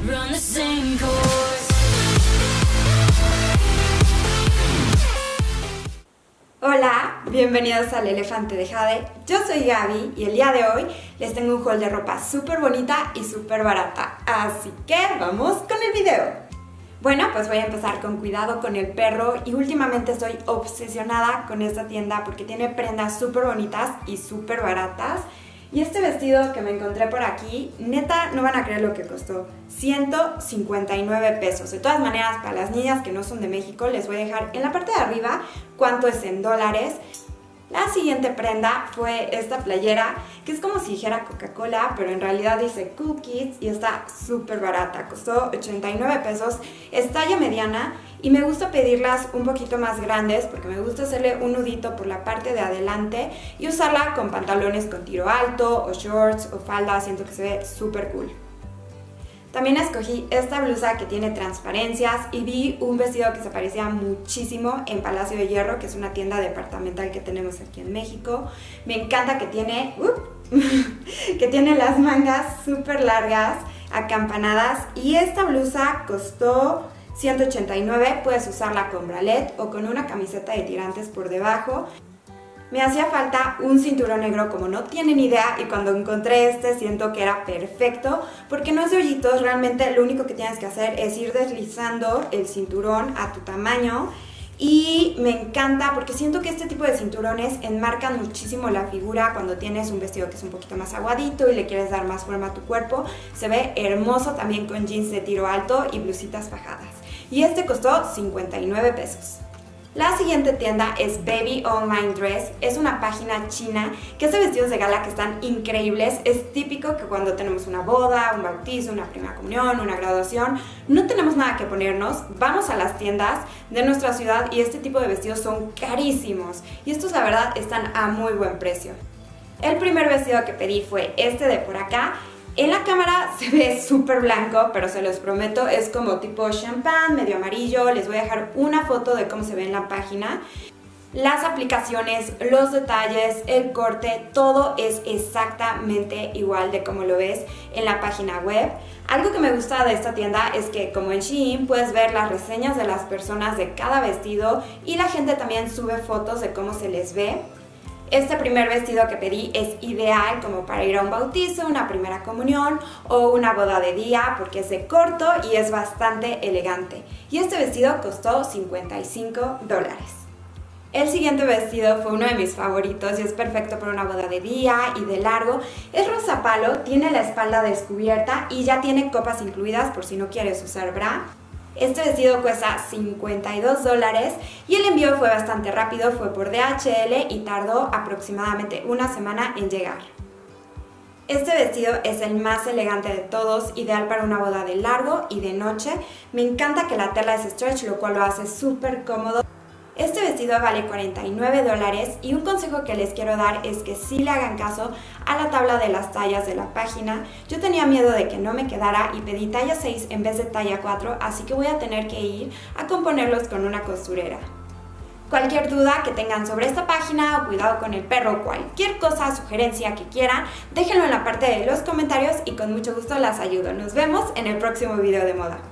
run the same course. Hola, bienvenidos al Elefante de Jade. Yo soy Gaby y el día de hoy les tengo un haul de ropa súper bonita y súper barata. Así que vamos con el video. Bueno, pues voy a empezar con cuidado con el perro y últimamente estoy obsesionada con esta tienda porque tiene prendas súper bonitas y súper baratas. Y este vestido que me encontré por aquí, neta, no van a creer lo que costó. 159 pesos. De todas maneras, para las niñas que no son de México, les voy a dejar en la parte de arriba cuánto es en dólares. La siguiente prenda fue esta playera, que es como si dijera Coca-Cola, pero en realidad dice Cool Kids y está súper barata. Costó 89 pesos, es talla mediana y me gusta pedirlas un poquito más grandes porque me gusta hacerle un nudito por la parte de adelante y usarla con pantalones con tiro alto o shorts o falda, siento que se ve súper cool. También escogí esta blusa que tiene transparencias y vi un vestido que se parecía muchísimo en Palacio de Hierro, que es una tienda departamental que tenemos aquí en México. Me encanta que tiene, que tiene las mangas súper largas, acampanadas, y esta blusa costó 189, puedes usarla con bralette o con una camiseta de tirantes por debajo. Me hacía falta un cinturón negro como no tienen idea y cuando encontré este siento que era perfecto porque no es de hoyitos, realmente lo único que tienes que hacer es ir deslizando el cinturón a tu tamaño y me encanta porque siento que este tipo de cinturones enmarcan muchísimo la figura cuando tienes un vestido que es un poquito más aguadito y le quieres dar más forma a tu cuerpo. Se ve hermoso también con jeans de tiro alto y blusitas fajadas. Y este costó 59 pesos. La siguiente tienda es Baby Online Dress, es una página china que hace vestidos de gala que están increíbles. Es típico que cuando tenemos una boda, un bautizo, una primera comunión, una graduación, no tenemos nada que ponernos, vamos a las tiendas de nuestra ciudad y este tipo de vestidos son carísimos y estos la verdad están a muy buen precio. El primer vestido que pedí fue este de por acá. En la cámara se ve súper blanco, pero se los prometo, es como tipo champán, medio amarillo. Les voy a dejar una foto de cómo se ve en la página. Las aplicaciones, los detalles, el corte, todo es exactamente igual de como lo ves en la página web. Algo que me gusta de esta tienda es que como en Shein puedes ver las reseñas de las personas de cada vestido y la gente también sube fotos de cómo se les ve. Este primer vestido que pedí es ideal como para ir a un bautizo, una primera comunión o una boda de día porque es de corto y es bastante elegante. Y este vestido costó 55 dólares. El siguiente vestido fue uno de mis favoritos y es perfecto para una boda de día y de largo. Es rosa palo, tiene la espalda descubierta y ya tiene copas incluidas por si no quieres usar bra. Este vestido cuesta 52 dólares y el envío fue bastante rápido, fue por DHL y tardó aproximadamente una semana en llegar. Este vestido es el más elegante de todos, ideal para una boda de largo y de noche. Me encanta que la tela es stretch, lo cual lo hace súper cómodo. Este vestido vale 49 dólares y un consejo que les quiero dar es que sí le hagan caso a la tabla de las tallas de la página. Yo tenía miedo de que no me quedara y pedí talla 6 en vez de talla 4, así que voy a tener que ir a componerlos con una costurera. Cualquier duda que tengan sobre esta página o cuidado con el perro, cualquier cosa, sugerencia que quieran, déjenlo en la parte de los comentarios y con mucho gusto las ayudo. Nos vemos en el próximo video de moda.